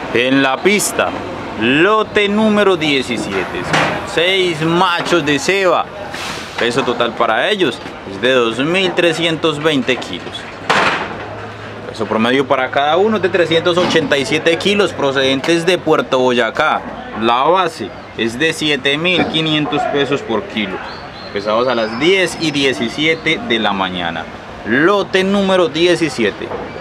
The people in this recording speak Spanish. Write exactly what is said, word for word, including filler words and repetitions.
En la pista, lote número diecisiete, seis machos de ceba. Peso total para ellos es de dos mil trescientos veinte kilos. Peso promedio para cada uno es de trescientos ochenta y siete kilos, procedentes de Puerto Boyacá. La base es de siete mil quinientos pesos por kilo. Pesados a las diez y diecisiete de la mañana. Lote número diecisiete.